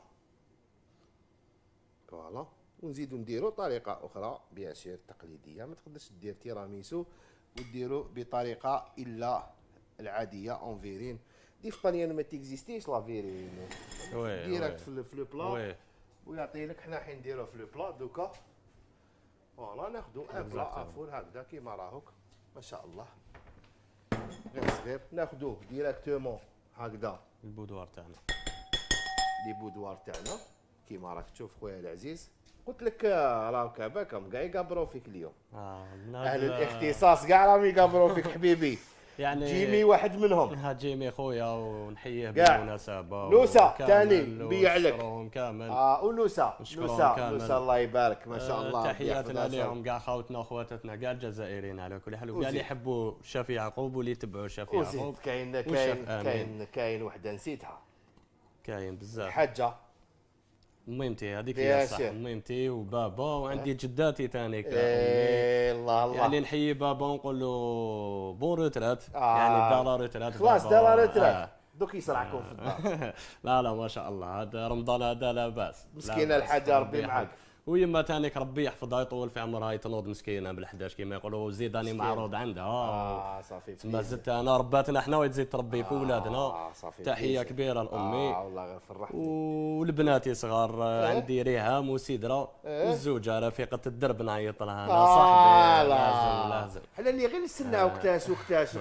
فوالا. ونزيدو نديرو طريقه اخرى بيان سور تقليديه. ما تقدرش دير تيراميسو وديرو بطريقه الا العاديه اون فيرين. دي في طاليان ما تيكزيستيش لا فيرين ديريكت في لو بلا ويعطي لك. حنا حين نديرو في لو بلا دوكا فوالا. ناخدو ان بلا افور هكذا كيما راهوك ما شاء الله غير صغير. ناخدوه ديريكتومون هكذا البودوار تاعنا. لي بودوار تاعنا كيما راك تشوف خويا العزيز. قلت لك راهم كاباكم كاع يقابروا فيك اليوم. اهل الاختصاص كاع راهم يقابروا فيك حبيبي. يعني جيمي واحد منهم. جيمي خويا ونحييه بالمناسبه. نوسه ثاني نبيع لك. نشكرهم كامل. ونوسه الله يبارك ما شاء الله. تحياتنا لهم كاع خوتنا وخواتاتنا كاع الجزائريين على كل حال، وكاع اللي يحبوا الشيف يعقوب واللي يتبعوا الشيف يعقوب. كاين وحده نسيتها. كاين بزاف. حاجه ميمتي هذيك هي صح. ميمتي وبابا وعندي جداتي ثاني. الله يعني نحيي بابا ونقول له بون روترات. يعني دار روترات خلاص دار روترات. دوك يسرعكم في الدار. لا ما شاء الله. هذا رمضان هذا لا باس. مسكينه الحاجه ربي معاك. ويما تانيك ربي يحفظها يطول في عمرها يتنوض مسكينه بال11 كيما يقولوا زيداني معروض عندها. صافي. تما زدت انا رباتنا حنا وتزيد تربي في ولادنا. تحيه كبيره لامي. والله غير فرحتني. والبناتي صغار. عندي ريهام وسيدره والزوجه رفيقه الدرب نعيط لها انا صاحبي. لازم حنا اللي غير نستناو وقتاش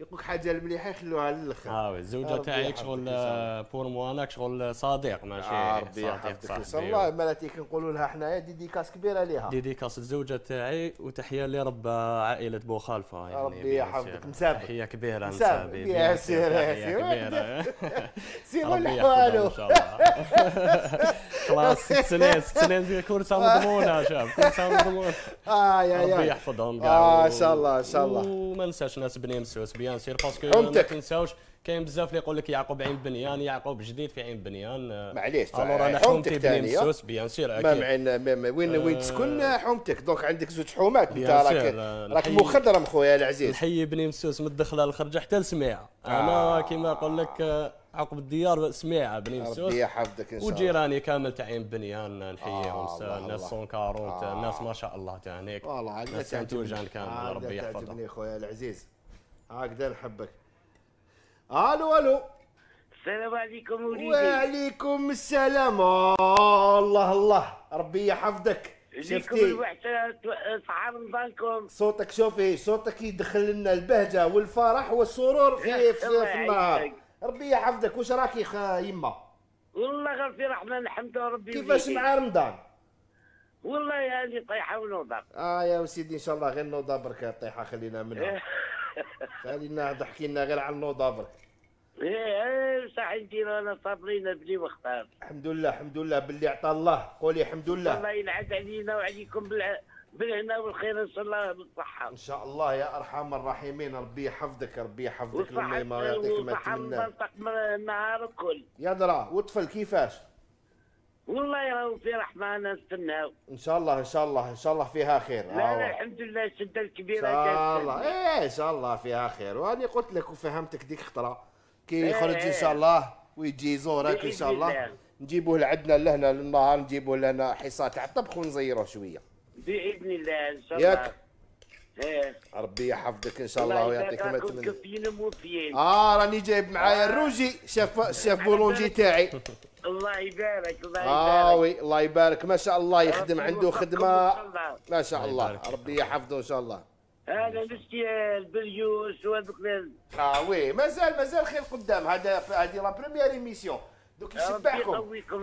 يقولك حاجه المليحه يخلوها للاخر. الزوجه تاعك شغل بور مو انا شغل صديق ماشي ربي يحفظك ان شاء الله. مالتي كنقولوا لها حنايا ديديكاس كبيره ليها. ديديكاس الزوجه تاعي وتحيه لرب عائله بو خالفه يعني. ربي يحفظك مسابق. تحيه كبيره مسابق يا سير تحيه كبيره. سير الحوالو ان شاء الله. خلاص 6 سنين في كورسه مضمونه شاب كورسه مضمونه. يا ربي يحفظهم كاع. ان شاء الله ان شاء الله. وما ننساش ناس بني مسوس بيان سير باسكو ما تنساوش كاين بزاف اللي يقول لك يعقوب عين بنيان يعقوب جديد في عين بنيان. معليش الور انا حومتي بني مسوس بيان سير اكيد. وين تسكن حومتك دونك عندك زوج حومات انت راك مخضرم خويا العزيز. نحيي بني مسوس من الدخله للخرجه حتى لسميعه. انا كيما نقول لك عقب الديار سميعه بني مسوس. ربي يحفظك ان شاء الله. وجيراني كامل تاع عين بنيان نحييهم. الناس 140 الناس ما شاء الله تانيك. الناس تاع توجان كامل ربي يحفظهم. تعجبني خويا العزيز هكذا نحبك. الو السلام عليكم وليدي. وعليكم السلام. الله ربي يحفظك. شفتي الوحده صحاب رمضانكم. صوتك شوفي صوتك يدخل لنا البهجه والفرح والسرور في النهار. ربي يحفظك. واش راكي يما؟ والله غير في رحمه الحمد ربي. كيفاش مع رمضان؟ والله يعني طيحه ونوضه. يا سيدي ان شاء الله غير النوضه برك الطيحه خلينا منها. خلينا ضحكي لنا غير على النوضه برك. صح نديرو انا صابرين بلي واختار. الحمد لله باللي عطى الله. قولي الحمد لله. الله ينعاد علينا وعليكم بالهنا والخير ان شاء الله بالصحه. ان شاء الله يا ارحم الراحمين. ربي يحفظك الميمه ويعطيك ما تمنى. النهار الكل. يا درا والطفل كيفاش؟ والله راهو في رحمه انا نستناو. ان شاء الله فيها خير. لا الحمد لله الشده الكبيره ان شاء الله. ان شاء الله فيها خير. واني قلت لك وفهمتك ديك خطره كي يخرج ان شاء الله ويجي يزورك ان شاء الله. نجيبوه لعندنا لهنا للنهار نجيبوه لنا حصه تاع الطبخ ونزيروه شويه باذن الله ان شاء الله. ياك ربي يحفظك ان شاء الله ويعطيك ما تمنى. راني جايب معايا الروجي شاف بولونجي تاعي. الله يبارك وي الله يبارك ما شاء الله. يخدم عنده خدمه ما شاء الله. ربي يحفظه ان شاء الله. هذا نشتي البريوس وهذوك. وي مازال خير قدام. هذه لا بريمير ايميسيون دوك يشبعكم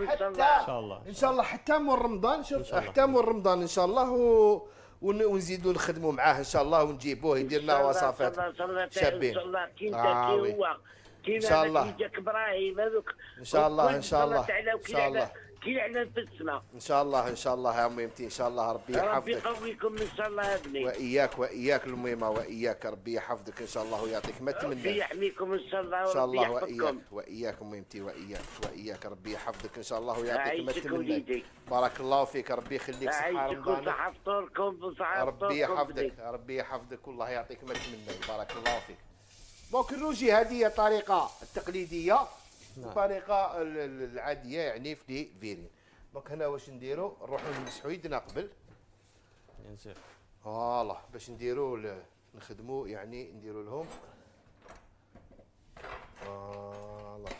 ان شاء الله حتى مور رمضان. شوف حتى مور رمضان ان شاء الله ونزيدوا نخدموا معاه ان شاء الله ونجيبوه يدير لنا وصفات شابين. ان شاء الله كي هو ان شاء الله. جاك ابراهيم هذوك ان شاء الله ان شاء الله كي يعلن في السماء. ان شاء الله يا ميمتي ان شاء الله. ربي يحفظك. ربي يقويكم ان شاء الله ابني. واياك الميمه واياك. ربي يحفظك ان شاء الله ويعطيك ما تمنى. ربي يحميكم ان شاء الله. ان شاء الله واياك ميمتي واياك. ربي يحفظك ان شاء الله ويعطيك ما تمنى. بارك الله فيك. ربي يخليك صحه رمضان. صحه فطوركم ربي يحفظك والله يعطيك ما تمنى. بارك الله فيك. دونك الروجي هذه الطريقه التقليديه. الطريقه العاديه يعني في فيرين. دونك هنا واش نديرو نروحو نمسحو يدنا قبل فوالا باش نديرو نخدمو يعني نديرو لهم فوالا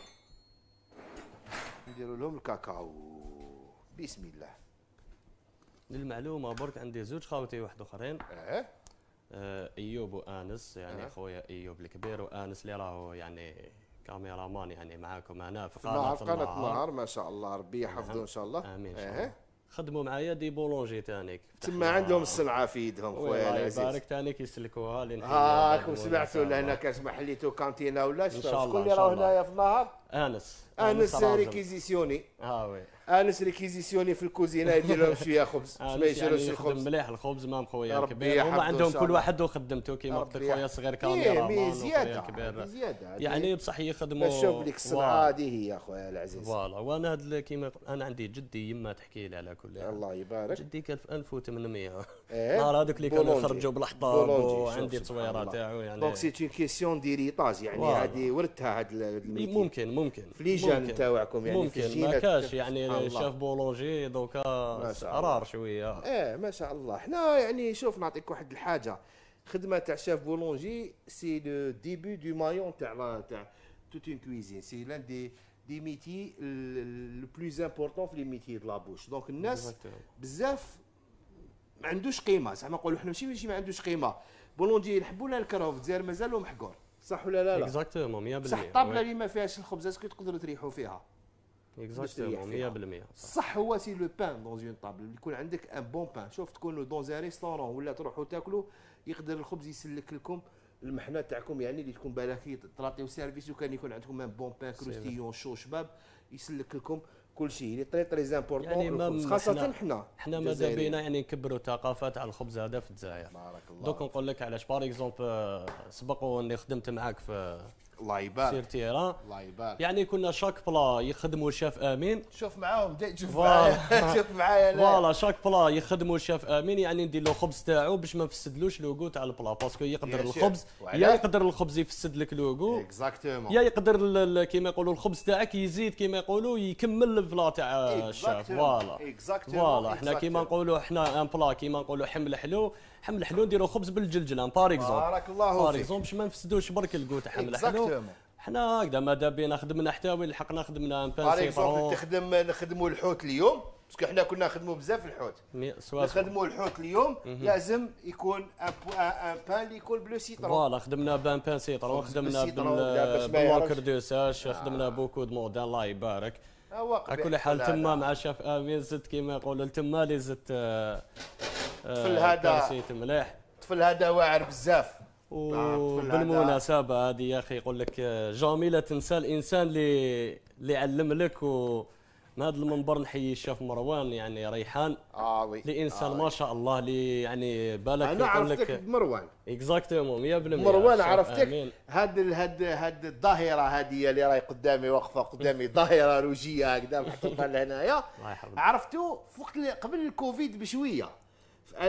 نديرو لهم الكاكاو. بسم الله. للمعلومه برك عندي زوج خاوتي واحد اخرين. ايوب وانس يعني خويا ايوب الكبير وانس اللي راهو يعني كاميرا مان يعني معاكم هنا في قناه النهار. ما شاء الله ربي يحفظه ان شاء الله. امين ان شاء الله. خدموا معايا دي بولونجي تانيك تما عندهم الصنعه في يدهم خويا العزيز. الله يبارك تانيك يسلكوها لين هاكم سمعتوا لهنا كاش محليتو كانتينا ولا شكون اللي راه هنايا في النهار؟ انس ريكيزيسيوني. وي انس ريكيزيسيوني في الكوزينه يدير لهم شويه خبز باش ما يشيروش الخبز. مليح الخبز مام خويا الكبير. هما عندهم كل واحد وخدمته كيما قلت لك خويا الصغير كاميرا مان زياده يعني بصح يخدموا. شوف لك الصنعه هذه هي خويا العزيز. فوالا وانا هاد كيما انا عندي جدي يما تحكي لي على كل حال. الله يبارك. جدي كان في 1800 نهار هذوك اللي كانوا يخرجوا بالحطاب وعندي تصويرات تاعو يعني. دونك سي اون كيسيون ديريطاج يعني هذه ورثتها هاد الميتين. ممكن في ليجان تاعكم يعني ممكن ما كاش يعني شاف بولونجي دوكا رار شويه. ما شاء الله. حنا يعني شوف نعطيك واحد الحاجه. خدمه تاع شاف بولونجي سي لو ديبي دو مايون تاع توت اون كويزين. سي لان دي ميتي لو بلوز امبورطون في لي ميتي دو لا بوش. دونك الناس بزاف ما عندوش قيمه. زعما نقولوا حنا ماشي ما عندوش قيمه. بولونجي نحبوا ولا نكرهوا في الجزائر مازالوا محقور. صح ولا لا؟ اكزاكتومون 100%. صح الطابله اللي ما فيهاش الخبز اسكو تقدروا تريحوا فيها؟ اكزاكتومون 100%. صح هو سي لو بان دون اون طابل، يكون عندك ان بون بان. شوف تكونوا دون ان ريستورون ولا تروحوا تاكلوا، يقدر الخبز يسلك لكم المحنه تاعكم، يعني اللي تكون بالاكي تعطيو سيرفيس، وكان يكون عندكم ان بون بان كروستيون شو شباب يسلك لكم كل شيء. لي تري امبورطون يعني خاصه حنا ماذا بينا يعني نكبروا ثقافه تاع الخبز هذا في الجزائر. بارك الله. دوك نقول لك علاش باغ اكزومبل سبق واني خدمت معاك في الله يبارك سير تيران، الله يبارك. يعني كنا شاك بلا يخدموا الشاف امين. شوف معاهم شوف معايا شوف معايا فوالا شاك بلا يخدموا الشاف امين، يعني ندير له خبز تاعو باش ما نفسدلوش لوغو تاع البلا، باسكو يقدر الخبز يا يقدر الخبز يفسد لك لوغو اكزاكتومون، يا يقدر كيما يقولوا الخبز تاعك يزيد كيما يقولوا يكمل البلا تاع الشاف. فوالا حنا كيما نقولوا حنا ان بلا كيما نقولوا حمل حلو نديروا خبز بالجلجلان بارك اكزومبل. بارك الله فيك. باش ما نفسدوش برك الكو تاع حمل حلو. حنا هكذا ماذا بينا خدمنا حتى وين لحقنا خدمنا ان بان سيطرون. نخدموا الحوت اليوم باسكو حنا كنا نخدموا بزاف الحوت، نخدموا الحوت اليوم لازم يكون ان بان اللي يكون بلو سيترون. فوالا خدمنا بان سيطرون، خدمنا بالواكر دو ساش، خدمنا بوكو دو مودان الله يبارك. على كل حال تما مع شاف امين زدت كيما يقولوا تما اللي زدت الطفل هذا مليح، الطفل هذا واعر بزاف. وبالمناسبه هذه يا اخي يقول لك جامي لا تنسى الانسان اللي علم لك. من هذا المنبر نحيي الشيف مروان يعني ريحان، وي الانسان ما شاء الله اللي يعني بالك انا عرفتك بمروان اكزاكتومون 100%. مروان عرفتك هاد الظاهره هذه اللي راهي قدامي واقفه قدامي، ظاهره روجيه هكذا محطوطه لهنايا، عرفتو قبل الكوفيد بشويه في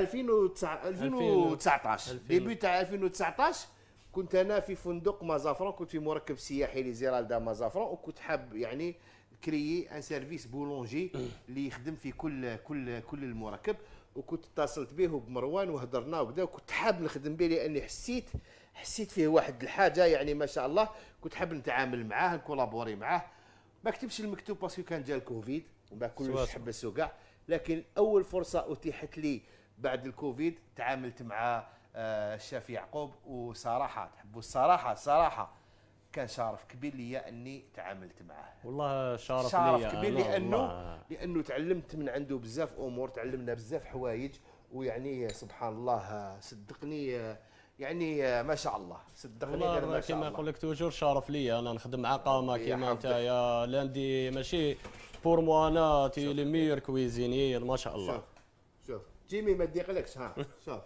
2019 ديبي تاع 2019 كنت انا في فندق مازافرون، كنت في مركب سياحي لزيرالدا مازافرون، وكنت حاب يعني كريي ان سيرفيس بولونجي اللي يخدم في كل المركب، وكنت اتصلت به بمروان وهضرنا وكذا، وكنت حاب نخدم به لاني حسيت فيه واحد الحاجه يعني ما شاء الله، كنت حاب نتعامل معاه نكولابوري معاه. ما كتبش المكتوب باسكو كان جا الكوفيد وما كلش حبسوا كاع، لكن اول فرصه اتيحت لي بعد الكوفيد تعاملت مع الشيف يعقوب، وصراحه تحبوا الصراحه كان شرف كبير لي اني تعاملت معاه. والله شرف كبير لانه تعلمت من عنده بزاف امور، تعلمنا بزاف حوايج، ويعني سبحان الله صدقني يعني ما شاء الله صدقني والله كما يقول لك توجور شرف لي انا نخدم مع قامه كيما نتايا لاندي ماشي بور مو انا تي لي ميور كويزينير ما شاء الله. شوف جيمي ما تضيقلكش شوف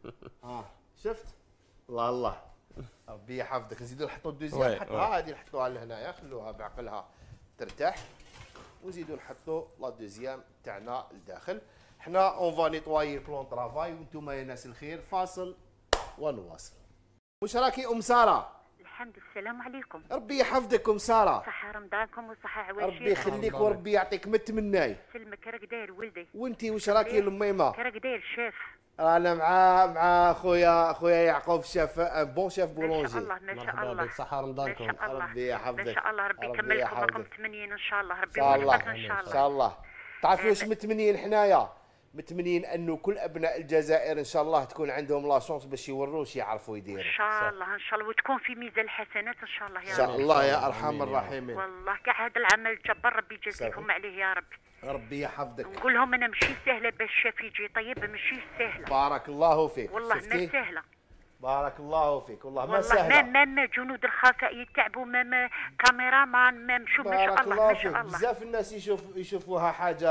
شفت الله ربي يحفظك. نزيدو نحطو الدوزيام، حطها هذه نحطوها لهنايا خلوها بعقلها ترتاح، ونزيدو نحطو لا دوزيام تاعنا لداخل. حنا اون فا نيطوايي بلون طرافاي، وانتم يا ناس الخير فاصل ونواصل. واش راكي ام ساره؟ الحمد لله. السلام عليكم. ربي يحفظك ام ساره. صحة رمضانكم وصحة عواشير. ربي يخليك وربي يعطيك متمناي. سلمك راك داير ولدي. وانتي واش راكي الميمه؟ راك داير شيف. انا مع خويا يعقوب شاف بون شيف بولونجي. ما شاء الله ما شاء الله. مرحبا بك صحة رمضانكم. ربي يحفظك. ما شاء الله ربي يكمل لكم راكم متمنيين ان شاء الله. ربي يوفقك ان شاء الله. تعرفوا واش متمنيين حنايا؟ متمنين انه كل ابناء الجزائر ان شاء الله تكون عندهم لا شونس باش يوروا واش يعرفوا يديروا ان شاء الله ان شاء الله، وتكون في ميزان الحسنات ان شاء الله يا رب. ان شاء الله يا ارحم الراحمين. والله كاع هذا العمل الجبار ربي يجازيكم عليه يا رب. ربي يحفظك. نقول لهم انا ماشي سهله باش الشاف يجي طيب، ماشي سهله. بارك الله فيك. والله ما سهله. بارك الله فيك. والله ما سهله. ما جنود الخفاء يتعبوا، ما كاميرامان، ما مشوف ما شاء الله ما شاء الله. بزاف الناس يشوفوها حاجه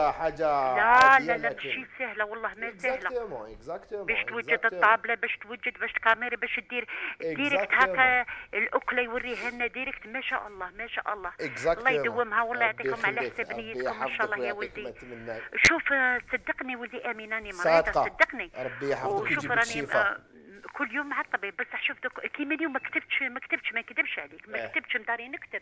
لا ماشي سهله والله ما سهله. اكزاكتومون باش توجد الطابله، باش توجد، باش الكاميرا، باش دير ديريكت هكا الاكله يوريها لنا ديريكت ما شاء الله ما شاء الله. الله يدومها والله يعطيكم على حساب نيتكم ان شاء الله يا ولدي. شوف صدقني ولدي امين راني مريضه صدقني. ربي يحفظك ويجيب لك الشفاء. كل يوم مع الطبيب، بصح شوف كيما اليوم ما كتبتش عليك، ما كتبتش مداري نكتب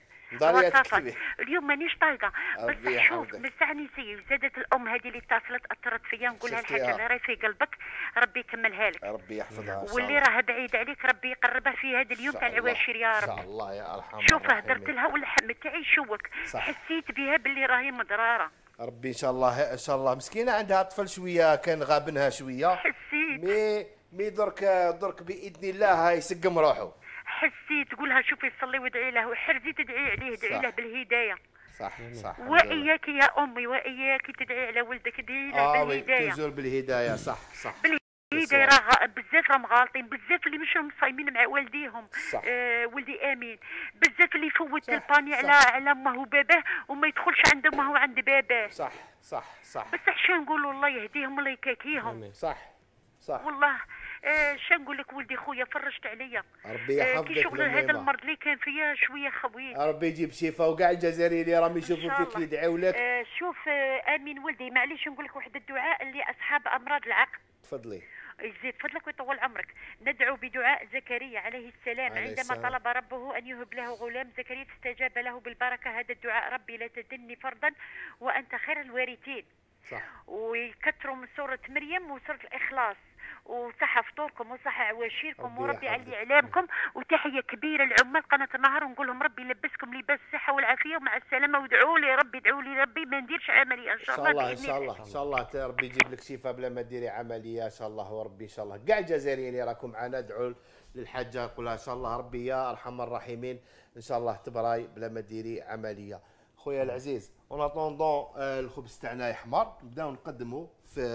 اليوم مانيش طايقه، بصح شوف من ساعه نسيي زادت الام هذه اللي اتصلت اثرت فيا، نقولها الحاجه اللي راهي في قلبك ربي يكملها لك، ربي يحفظها، واللي راه بعيد عليك ربي يقربها في هذا اليوم تاع العواشر يا رب. ان شاء الله يا ارحم. شوف هدرت لها واللحم تاعي يشوك، حسيت بها باللي راهي مضراره. ربي ان شاء الله ان شاء الله. مسكينه عندها طفل شويه كان غابنها شويه، حسيت مي درك باذن الله يسقم روحه. حسي تقولها شوفي صلي وادعي له، وحرزي تدعي عليه، ادعي له بالهدايه. صح. واياك يا امي، واياك تدعي على ولدك، ادعي له بالهدايه. تزور بالهدايه. صح. بالهدايه راه بزاف راهم غالطين، بزاف اللي مشاو صايمين مع والديهم. صح. ولدي امين، بزاف اللي يفوت الباني على امه وباباه وما يدخلش عند امه وعند باباه. صح. بس شنو نقولوا الله يهديهم الله يكاكيهم. صح. والله شنو نقول لك ولدي خويا فرجت عليا. ربي يحفظك. كي شغل هذا المرض اللي كان فيا شويه خويت. ربي يجيب شفاء، وكاع الجزائريين اللي راهم يشوفوا فيك يدعيو لك. شوف امين ولدي، معليش نقول لك واحد الدعاء اللي اصحاب امراض العقل. تفضلي. يزيد فضلك ويطول عمرك. ندعو بدعاء زكريا عليه السلام عندما طلب ربه ان يهب له غلام زكريا فاستجاب له بالبركه. هذا الدعاء: ربي لا تدني فردا وانت خير الوارثين. صح. ويكثروا من سوره مريم وسوره الاخلاص، وصح فطوركم وصح عواشيركم وربي يعلي اعلامكم. وتحيه كبيره لعمال قناه النهار، ونقول لهم ربي يلبسكم لباس الصحه والعافيه ومع السلامه. وادعوا لي ربي، ادعوا لي ربي ما نديرش عمليه ان شاء الله. ان شاء الله ربي يجيب لك شفاء بلا ما ديري عمليه ان شاء الله. وربي ان شاء الله كاع الجزائريين اللي راكم معنا ادعوا للحاجه، نقولها ان شاء الله ربي يا ارحم الراحمين ان شاء الله تبراي بلا ما ديري عمليه. خويا العزيز، اون اتوندون الخبز تاعنا يحمر، نبداو نقدموا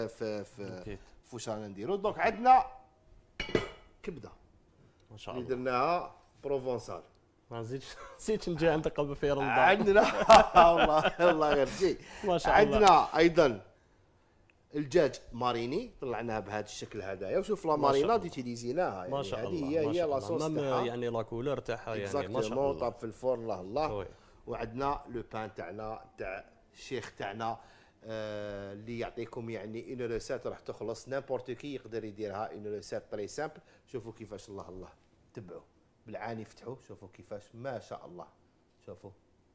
في واش رانا نديرو. دونك عندنا كبده ما شاء الله اللي درناها بروفونسال. ما نزيدش نجي عندك قبل في رمضان. عندنا والله غير شيء. ما شاء الله. عندنا ايضا الدجاج ماريني، طلعناها بهذا الشكل هذايا. وشوف لا ماريناد يوتيليزيناها يعني. ما شاء الله. هي لا صوص تاعها يعني لا كولور تاعها يعني ما شاء الله. طاب في الفرن الله. وعندنا لو بان تاعنا تاع الشيخ تاعنا اللي يعطيكم يعني اون ريسيت راح تخلص نيمبورت كي يقدر يديرها. اون ريسيت تري سامبل. شوفوا كيفاش الله تبعوا بالعاني فتحوا. شوفوا كيفاش ما شاء الله. شوفوا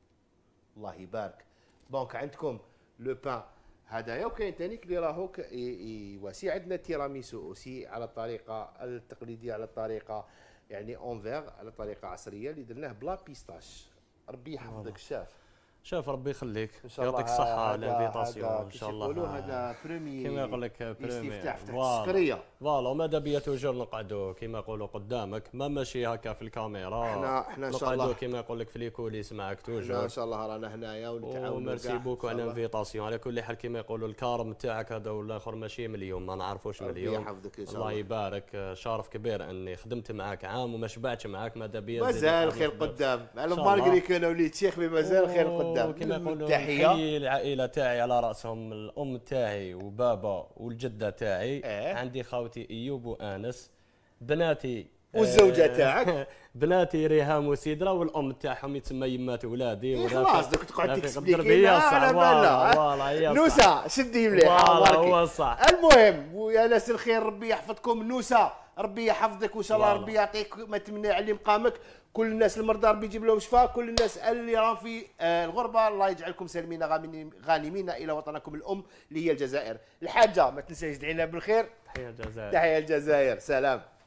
الله يبارك. دونك عندكم لو بان هذايا، وكاين ثاني اللي راهو واسي. عندنا تيراميسو اوسي على الطريقه التقليديه، على الطريقه يعني اونفير، على طريقه عصريه اللي درناه بلا بيستاش. ربي يحفظك. شوف ربي يخليك، يعطيك الصحة لانفيتاسيون ان شاء الله. هذا بريمي كيما يقول لك بريمي استفتاح فتح السكريه. فوالا وماذا بيا توجور نقعدوا كيما يقولوا قدامك، ما ماشي هكا في الكاميرا. احنا ان شاء الله كيما يقول لك في لي كوليس معك توجور. ان شاء الله رانا هنايا ونتعاونوا. وميرسي بوكو على الانفيتاسيون. على كل حال كيما يقولوا الكارم تاعك هذا والاخر ماشي مليون، ما نعرفوش مليون. الله يحفظك ان شاء الله. الله يبارك. شرف كبير اني خدمت معك عام وما شبعتش معك. ماذا بيا مازال خير قدام. على مالغري كان وليد شيخ مازال خير قدام. كيما يقولوا تحية العائلة تاعي على رأسهم الأم تاعي وبابا والجدة تاعي. عندي خاوتي أيوب وأنس، بناتي والزوجة تاعك بناتي ريهام وسيدرا، والأم تاعهم يتسمى يمات ولادي. خلاص دوك تقعد تكسبليكي على بالله. نوسة شدي مليح. هو صح. المهم ويا ناس الخير ربي يحفظكم. نوسة ربي يحفظك وان شاء الله ربي يعطيك ما تمنى علي مقامك. كل الناس المرضى ربي يجيب لهم شفاء. كل الناس اللي راهم في الغربه الله يجعلكم سالمين غانمين الى وطنكم الام اللي هي الجزائر. الحاجه ما تنساش تدعي لنا بالخير. تحيه الجزائر. تحيه الجزائر. سلام.